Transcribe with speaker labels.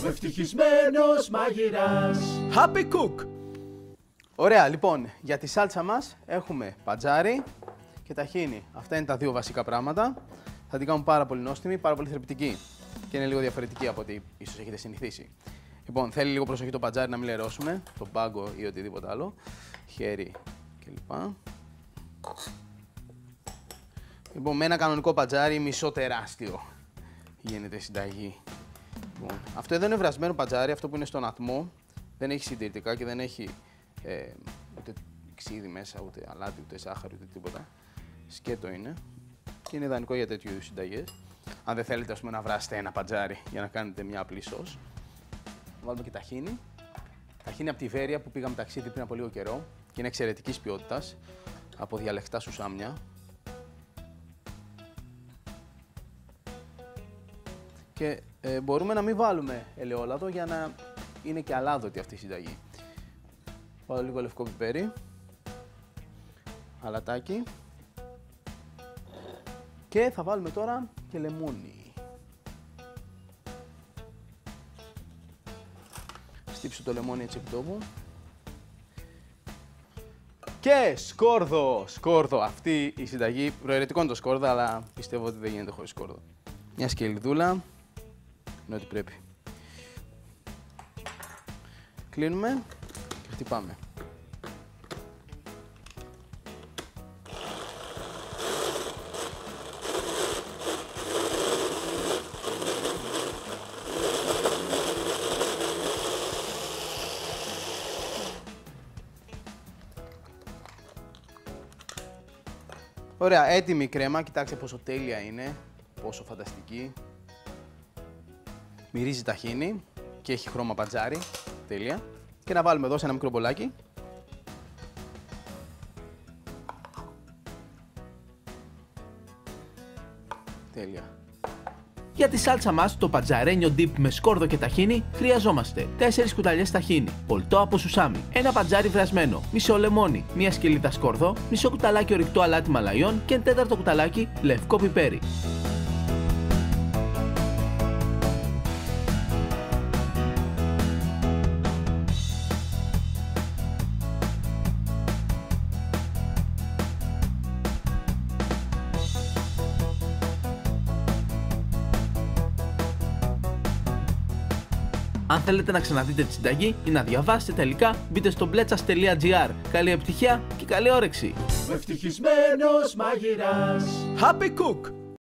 Speaker 1: Ο ευτυχισμένος μάγειρας.
Speaker 2: Happy Cook! Ωραία, λοιπόν, για τη σάλτσα μας έχουμε πατζάρι και ταχίνι. Αυτά είναι τα δύο βασικά πράγματα. Θα την κάνουμε πάρα πολύ νόστιμη, πάρα πολύ θρεπτική. Και είναι λίγο διαφορετική από ό,τι ίσως έχετε συνηθίσει. Λοιπόν, θέλει λίγο προσοχή το πατζάρι να μην λερώσουμε, το μπάγκο ή οτιδήποτε άλλο. Χέρι κλπ. Λοιπόν, με ένα κανονικό πατζάρι, μισό τεράστιο γίνεται συνταγή. Λοιπόν, αυτό εδώ είναι βρασμένο πατζάρι, αυτό που είναι στον ατμό. Δεν έχει συντηρητικά και δεν έχει ούτε ξύδι μέσα, ούτε αλάτι, ούτε ζάχαρη, ούτε τίποτα. Σκέτο είναι και είναι ιδανικό για τέτοιου είδους συνταγές. Αν δεν θέλετε, ας πούμε, να βράσετε ένα πατζάρι για να κάνετε μια απλή σως. Βάλουμε και ταχίνι. Ταχίνι από τη Βέρεια που πήγαμε ταξίδι πριν από λίγο καιρό και είναι εξαιρετικής ποιότητας, από διαλεκτά σουσάμια. Και μπορούμε να μην βάλουμε ελαιόλαδο για να είναι και αλάδοτη αυτή η συνταγή. Βάλω λίγο λευκό πιπέρι, αλατάκι και θα βάλουμε τώρα και λεμόνι. Στύψω το λεμόνι έτσι επί τόπου. Και σκόρδο! Σκόρδο! Αυτή η συνταγή, προαιρετικό είναι το σκόρδο, αλλά πιστεύω ότι δεν γίνεται χωρίς σκόρδο. Μια σκελιδούλα, είναι ό,τι πρέπει. Κλείνουμε και χτυπάμε. Ωραία, έτοιμη η κρέμα. Κοιτάξτε πόσο τέλεια είναι, πόσο φανταστική. Μυρίζει ταχίνι και έχει χρώμα πατζάρι. Τέλεια. Και να βάλουμε εδώ σε ένα μικρό μπολάκι. Τέλεια.
Speaker 3: Για τη σάλτσα μας, το πατζαρένιο dip με σκόρδο και ταχίνι, χρειαζόμαστε 4 κουταλιές ταχίνι, πολτό από σουσάμι, ένα πατζάρι βρασμένο, μισό λεμόνι, μία σκελίδα σκόρδο, μισό κουταλάκι ορυκτό αλάτι μαλαϊών και 1/4 κουταλάκι λευκό πιπέρι. Αν θέλετε να ξαναδείτε τη συνταγή ή να διαβάσετε τα υλικά, μπείτε στο bleachas.gr. Καλή επιτυχία και καλή όρεξη!
Speaker 1: Ο ευτυχισμένος μάγειρας.
Speaker 2: Happy Cook!